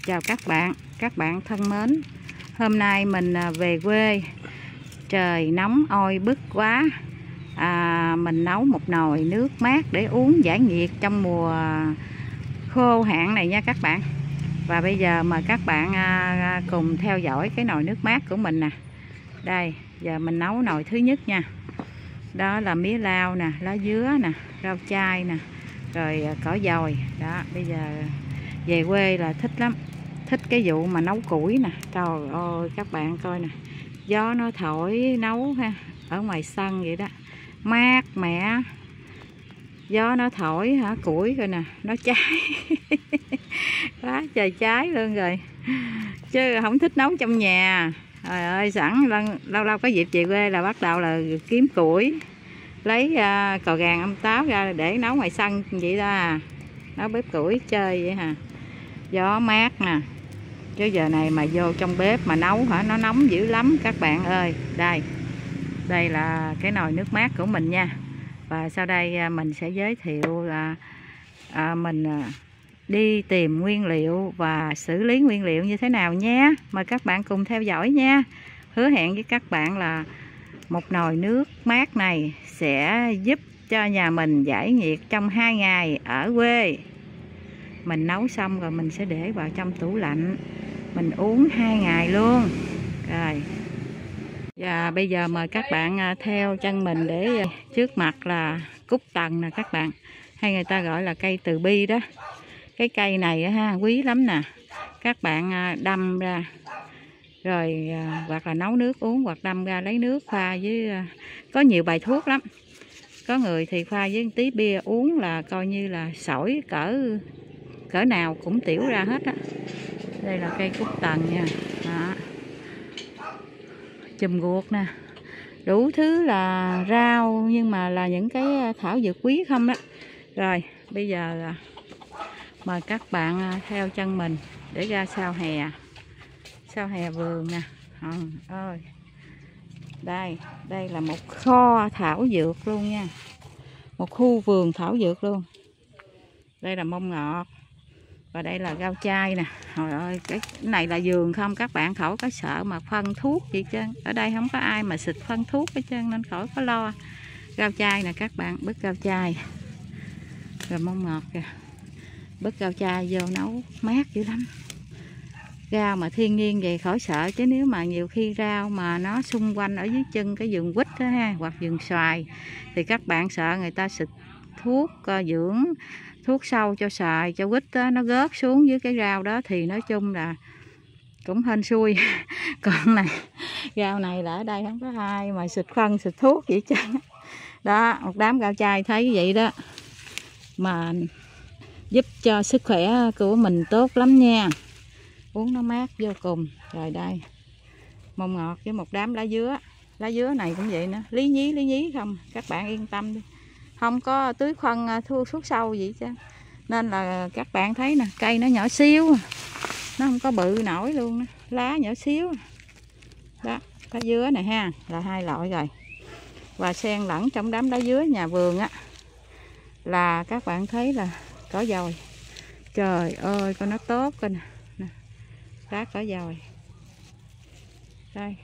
Chào các bạn thân mến. Hôm nay mình về quê, trời nóng oi bức quá. Mình nấu một nồi nước mát để uống giải nhiệt trong mùa khô hạn này nha các bạn. Và bây giờ mời các bạn cùng theo dõi cái nồi nước mát của mình nè. Đây, giờ mình nấu nồi thứ nhất nha. Đó là mía lau nè, lá dứa nè, rau chai nè, rồi cỏ dồi. Đó, bây giờ về quê là thích lắm, thích cái vụ mà nấu củi nè. Trời ơi các bạn coi nè, gió nó thổi nấu ha, ở ngoài sân vậy đó, mát mẻ, gió nó thổi hả, củi coi nè, nó cháy quá trời cháy luôn rồi, chứ không thích nấu trong nhà. Trời ơi, sẵn lâu lâu có dịp về quê là bắt đầu là kiếm củi, lấy cò gàng âm táo ra để nấu ngoài sân vậy đó, nấu bếp củi chơi vậy hả. Gió mát nè, chứ giờ này mà vô trong bếp mà nấu hả, nó nóng dữ lắm các bạn ơi. Đây là cái nồi nước mát của mình nha. Và sau đây mình sẽ giới thiệu là mình đi tìm nguyên liệu và xử lý nguyên liệu như thế nào nhé. Mời các bạn cùng theo dõi nha. Hứa hẹn với các bạn là một nồi nước mát này sẽ giúp cho nhà mình giải nhiệt trong 2 ngày ở quê. Mình nấu xong rồi mình sẽ để vào trong tủ lạnh, mình uống 2 ngày luôn. Rồi, và bây giờ mời các bạn theo chân mình để trước mặt là cúc tần nè các bạn, hay người ta gọi là cây từ bi đó. Cái cây này ha, quý lắm nè. Các bạn đâm ra rồi hoặc là nấu nước uống, hoặc đâm ra lấy nước pha với có nhiều bài thuốc lắm. Có người thì pha với tí bia uống là coi như là sổi cỡ nào cũng tiểu ra hết á. Đây là cây cúc tần nha. Đó, chùm guộc nè, đủ thứ là rau, nhưng mà là những cái thảo dược quý không đó. Rồi bây giờ mời các bạn theo chân mình để ra sau hè vườn nè. Ơi, đây là một kho thảo dược luôn nha, một khu vườn thảo dược luôn. Đây là mông ngọt, và đây là rau chai nè. Trời ơi, cái này là vườn không các bạn, khỏi có sợ mà phân thuốc gì chứ. Ở đây không có ai mà xịt phân thuốc hết trơn nên khỏi có lo. Rau chai nè các bạn, bứt rau chai, rồi mông ngọt kìa. Bứt rau chai vô nấu mát dữ lắm. Rau mà thiên nhiên vậy khỏi sợ, chứ nếu mà nhiều khi rau mà nó xung quanh ở dưới chân cái vườn quýt đó ha, hoặc vườn xoài, thì các bạn sợ người ta xịt thuốc dưỡng, thuốc sâu cho xoài, cho quýt đó, nó rớt xuống dưới cái rau đó thì nói chung là cũng hên xui. Còn này, rau này là ở đây không có ai mà xịt phân xịt thuốc vậy chứ. Đó, một đám rau chai thấy vậy đó mà giúp cho sức khỏe của mình tốt lắm nha, uống nó mát vô cùng. Rồi đây, mông ngọt với một đám lá dứa này cũng vậy nữa, lý nhí không, các bạn yên tâm đi, không có tưới phân thuốc sâu gì chứ. Nên là các bạn thấy nè, cây nó nhỏ xíu, nó không có bự nổi luôn đó. Lá nhỏ xíu đó. Lá dứa này ha, là 2 loại rồi. Và xen lẫn trong đám lá dứa nhà vườn á là các bạn thấy là cỏ dồi. Trời ơi, coi nó tốt coi nè, lá cỏ dồi đây,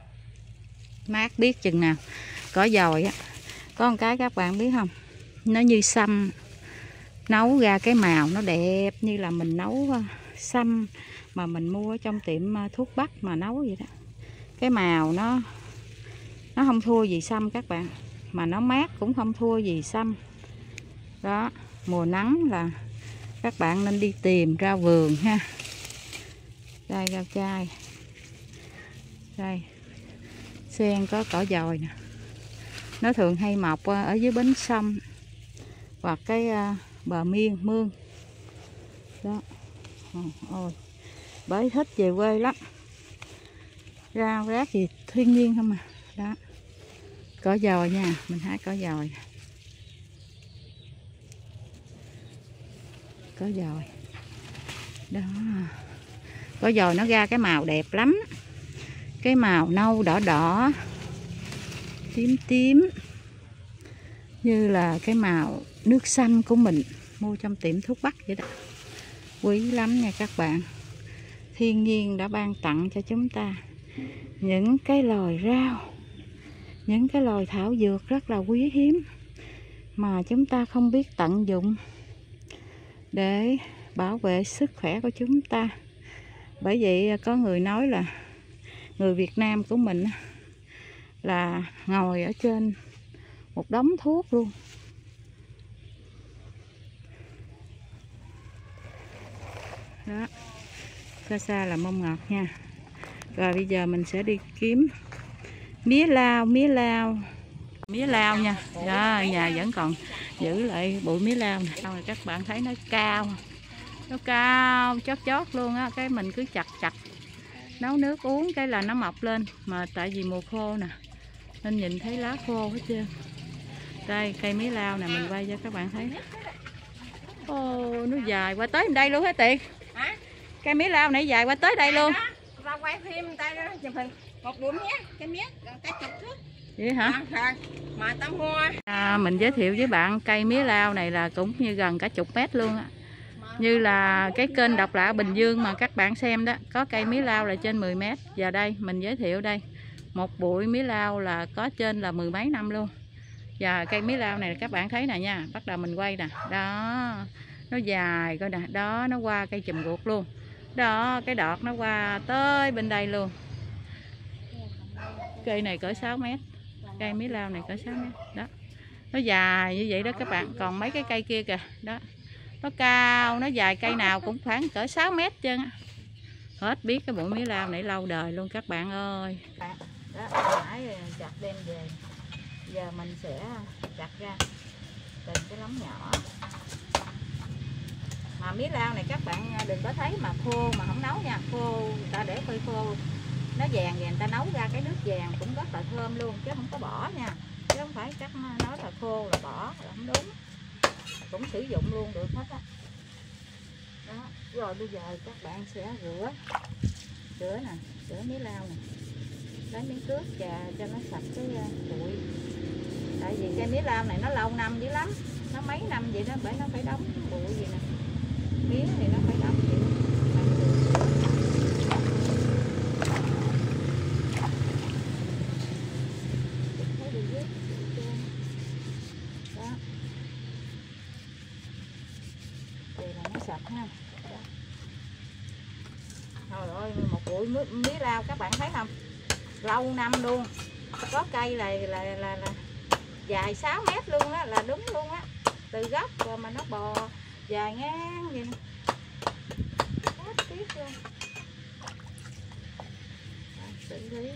mát biết chừng nào. Cỏ dồi á, có một cái các bạn biết không, nó như sâm, nấu ra cái màu nó đẹp như là mình nấu sâm mà mình mua ở trong tiệm thuốc bắc mà nấu vậy đó. Cái màu nó không thua gì sâm các bạn, mà nó mát cũng không thua gì sâm đó. Mùa nắng là các bạn nên đi tìm ra vườn ha. Đây rau chai, đây xen có cỏ dồi nè, nó thường hay mọc ở dưới bến sông hoặc cái bờ mương đó. Ôi, bởi thích về quê lắm, rau rác gì thiên nhiên không à. Đó, cỏ dồi nha, mình hái cỏ dồi, cỏ dồi đó. Cỏ dồi nó ra cái màu đẹp lắm, cái màu nâu đỏ tím như là cái màu nước xanh của mình mua trong tiệm thuốc bắc vậy đó. Quý lắm nha các bạn. thiên nhiên đã ban tặng cho chúng ta những cái loài rau, những cái loài thảo dược rất là quý hiếm mà chúng ta không biết tận dụng để bảo vệ sức khỏe của chúng ta. Bởi vậy có người nói là người Việt Nam của mình là ngồi ở trên một đống thuốc luôn. Đó, xa xa là mông ngọt nha. Rồi bây giờ mình sẽ đi kiếm mía lao nha. Đó, nhà vẫn còn giữ lại bụi mía lao này. Rồi các bạn thấy nó cao chót chót luôn á. Cái mình cứ chặt nấu nước uống cái là nó mọc lên. Mà tại vì mùa khô nè nên nhìn thấy lá khô hết trơn. Đây cây mía lao nè, mình quay cho các bạn thấy. Ô, nó dài qua tới đây luôn hả Tiền? Hả? Cây mía lao này dài qua tới đây luôn. Ra quay phim tay đó chụp hình. Một bụi mía, cây mía cái chục thước. Vậy hả? Mà tao mua. Mình giới thiệu với bạn cây mía lao này là cũng như gần cả chục mét luôn á. Như là cái kênh Độc Lạ Bình Dương mà các bạn xem đó, có cây mía lao là trên 10 mét. Và đây mình giới thiệu đây, một bụi mía lao là có trên là 10 mấy năm luôn. Và cây mía lao này các bạn thấy nè nha, bắt đầu mình quay nè, đó nó dài coi nè, đó nó qua cây chùm ruột luôn, đó cái đọt nó qua tới bên đây luôn. Cây này cỡ 6 mét, cây mía lao này cỡ 6 mét đó, nó dài như vậy đó các bạn. Còn mấy cái cây kia kìa, đó nó cao, nó dài, cây nào cũng khoảng cỡ 6 mét chân á. Hết biết cái bụi mía lao này lâu đời luôn các bạn ơi. Đó, nãy chặt đem về, giờ mình sẽ chặt ra từng cái lóng nhỏ. Mà mía lao này các bạn đừng có thấy mà khô mà không nấu nha, khô ta để phơi khô nó vàng và người ta nấu ra cái nước vàng cũng rất là thơm luôn, chứ không có bỏ nha, chứ không phải chắc nói là khô là bỏ là không đúng, cũng sử dụng luôn được hết á. Đó, rồi bây giờ các bạn sẽ rửa nè, rửa mía lao nè, lấy miếng cước chà cho nó sạch cái bụi. Tại vì cây mía lao này nó lâu năm dữ lắm, nó mấy năm vậy đó, bởi nó phải đóng bụi gì nè, miếng thì nó phải đóng vậy. Đó, vậy là nó sạch ha. Trời ơi, một bụi mía lao các bạn thấy không, lâu năm luôn, có cây là dài 6 mét luôn á, là đúng luôn á, từ gốc rồi mà nó bò dài ngang vậy nè, hết tiếc luôn. Xử lý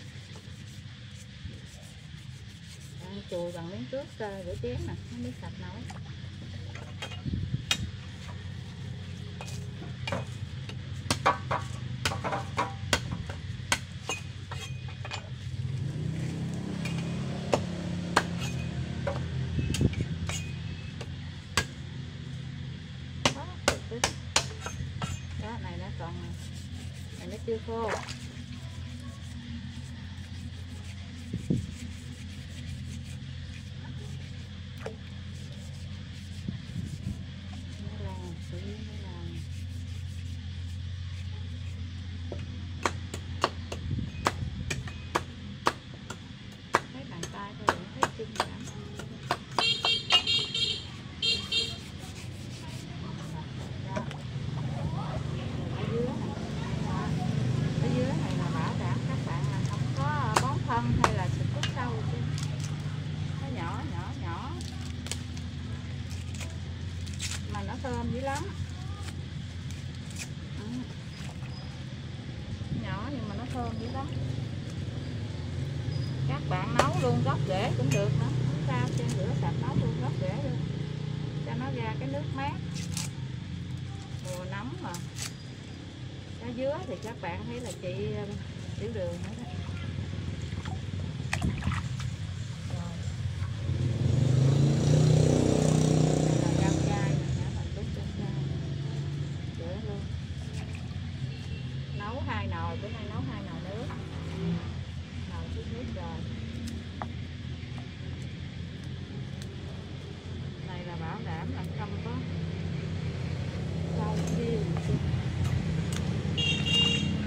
chùi bằng miếng cước rửa chén nè, nó mới sạch nổi. Đó, này nó còn, này nó chưa khô. Thấy bàn tay thôi cũng thấy kinh lắm. Ở dưới này là bảo đảm các bạn là không có bón phân hay là xịt thuốc sâu chứ. Nó nhỏ mà nó thơm dữ lắm. Nhỏ nhưng mà nó thơm dữ lắm. Các bạn nấu luôn gốc rễ cũng được nữa, không sao, trên rửa sạch nấu luôn gốc rễ luôn cho nó ra cái nước mát. Mùa nóng mà cá dứa thì các bạn thấy là chị tiểu đường nữa đó. Rồi. Đây là rau chay nè, mình đút rau chay rửa luôn. Nấu 2 nồi, bữa nay nấu 2 nồi nước. Nồi chút nước rồi. Này là bảo đảm là không có rau nhiều.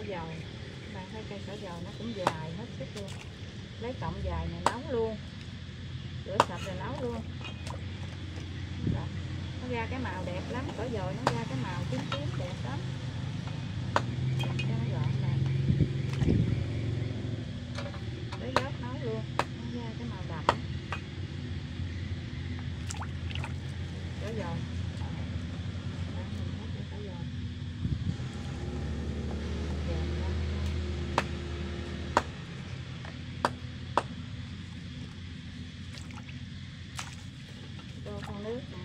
dầu. Bạn thấy cây cỏ dầu nó cũng dài hết sức luôn. Lấy cọng dài này nấu luôn, rửa sạch rồi nấu luôn. Đó. Nó ra cái màu đẹp lắm, cỏ dầu nó ra cái màu tím tím đẹp lắm. Cho nó gọn nè, lấy gốc nấu luôn, nó ra cái màu đậm. Cỏ dầu. Con nước nè.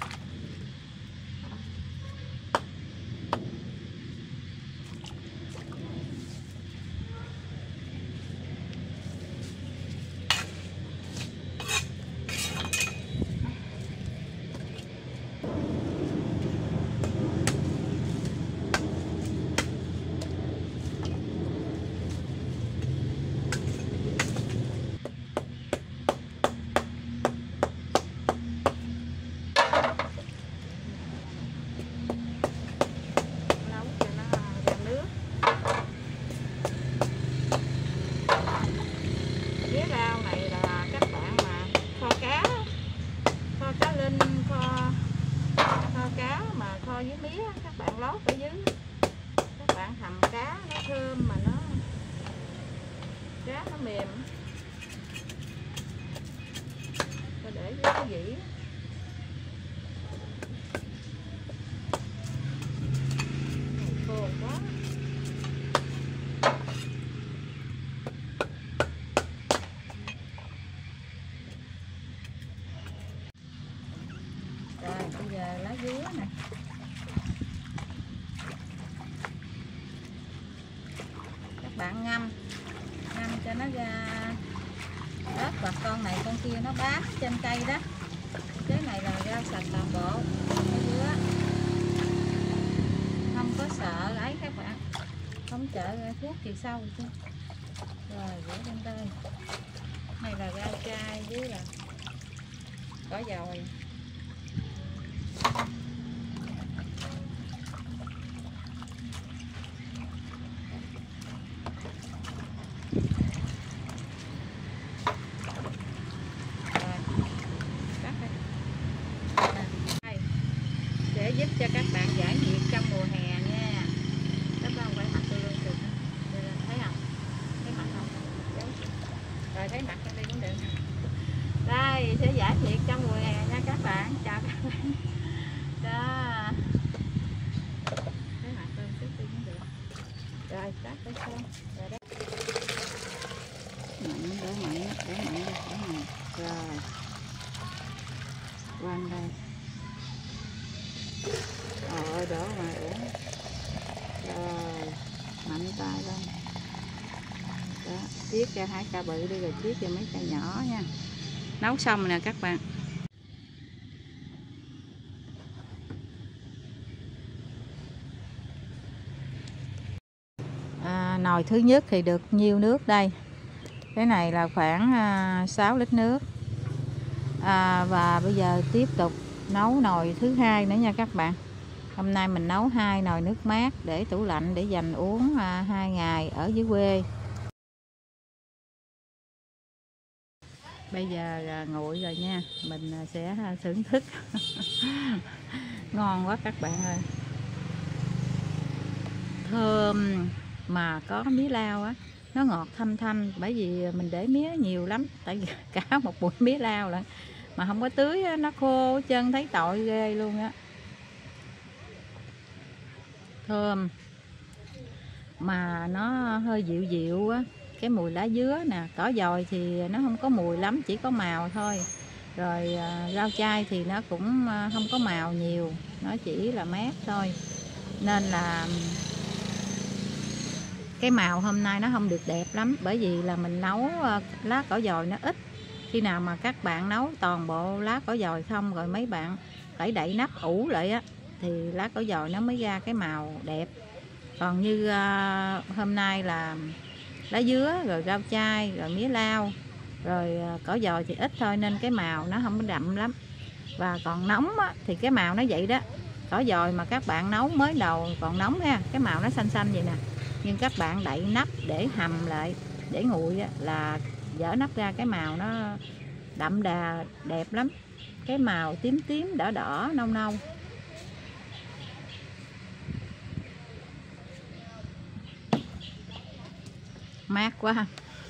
Kho với mía các bạn lót ở dưới, các bạn hầm cá nó thơm mà nó cá nó mềm, rồi để với cái dĩ khô quá. Rồi bây giờ lá dứa nè, bạn ngâm cho nó ra ớt và con này con kia nó bám trên cây đó. Cái này là rau sạch toàn bộ, dứa không có sợ ấy các bạn, không sợ thuốc trừ sâu chứ. Rồi rửa lên đây, này là rau chai với là cỏ dồi. Để giúp cho các bạn giải nhiệt trong mùa hè nha. Các bạn phải mặt tôi luôn được, thấy không? Thấy mặt không? Rồi thấy mặt đây cũng được. Đây sẽ giải nhiệt trong mùa hè nha các bạn. Chào các bạn. Đó. Thấy mặt tôi chút đi cũng được. Rồi tắt cái xong. Rồi đó. Mạnh để mạnh. Rồi. Quanh đây. Đổ mà uống. Rồi mạnh tay lên đó, chiết ra 2 ca bự đi rồi chiết cho mấy ca nhỏ nha. Nấu xong rồi nè các bạn. Nồi thứ nhất thì được nhiêu nước đây, cái này là khoảng 6 lít nước. Và bây giờ tiếp tục nấu nồi thứ hai nữa nha các bạn. Hôm nay mình nấu 2 nồi nước mát để tủ lạnh để dành uống 2 ngày ở dưới quê. Bây giờ nguội rồi nha, mình sẽ thưởng thức. Ngon quá các bạn ơi, thơm mà có mía lao á, nó ngọt thanh thanh, bởi vì mình để mía nhiều lắm, tại vì cả một bụi mía lao lận mà không có tưới á, nó khô chân thấy tội ghê luôn á. Thơm mà nó hơi dịu dịu á, cái mùi lá dứa nè, cỏ dồi thì nó không có mùi lắm, chỉ có màu thôi. Rồi rau chai thì nó cũng không có màu nhiều, nó chỉ là mát thôi, nên là cái màu hôm nay nó không được đẹp lắm, bởi vì là mình nấu lá cỏ dồi nó ít. Khi nào mà các bạn nấu toàn bộ lá cỏ dồi không, rồi mấy bạn phải đậy nắp ủ lại á, thì lá cỏ dồi nó mới ra cái màu đẹp. Còn như hôm nay là lá dứa, rồi rau chai, rồi mía lao, rồi cỏ dồi thì ít thôi, nên cái màu nó không có đậm lắm. Và còn nóng á, thì cái màu nó vậy đó. Cỏ dồi mà các bạn nấu mới đầu còn nóng ha, cái màu nó xanh xanh vậy nè, Nhưng các bạn đậy nắp để hầm lại, để nguội á, là dở nắp ra cái màu nó đậm đà đẹp lắm. Cái màu tím tím đỏ đỏ nâu nâu. Mát quá.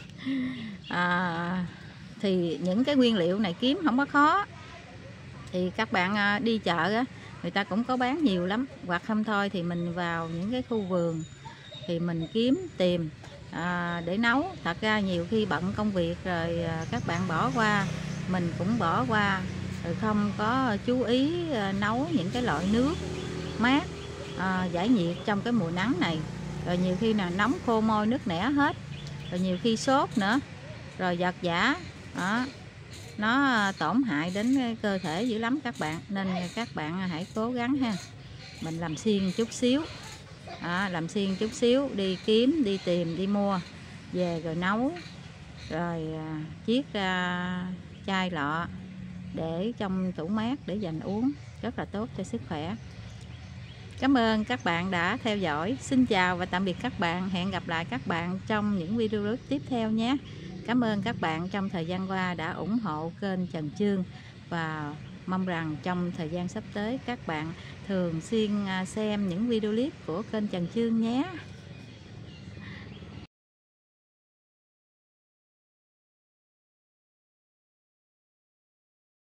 Thì những cái nguyên liệu này kiếm không có khó. Thì các bạn đi chợ á, người ta cũng có bán nhiều lắm. Hoặc không thôi thì mình vào những cái khu vườn thì mình tìm để nấu. Thật ra nhiều khi bận công việc rồi các bạn bỏ qua, mình cũng bỏ qua, rồi không có chú ý nấu những cái loại nước mát giải nhiệt trong cái mùa nắng này. Rồi nhiều khi nào nóng khô môi nứt nẻ hết, rồi nhiều khi sốt nữa, rồi giật giả đó, nó tổn hại đến cơ thể dữ lắm các bạn. Nên các bạn hãy cố gắng ha, mình làm siêng chút xíu, làm siêng chút xíu, đi kiếm, đi tìm, đi mua về rồi nấu, rồi chiết ra chai lọ để trong tủ mát để dành uống, rất là tốt cho sức khỏe. Cảm ơn các bạn đã theo dõi. Xin chào và tạm biệt các bạn. Hẹn gặp lại các bạn trong những video clip tiếp theo nhé. Cảm ơn các bạn trong thời gian qua đã ủng hộ kênh Trần Chương, và mong rằng trong thời gian sắp tới các bạn thường xuyên xem những video clip của kênh Trần Chương nhé.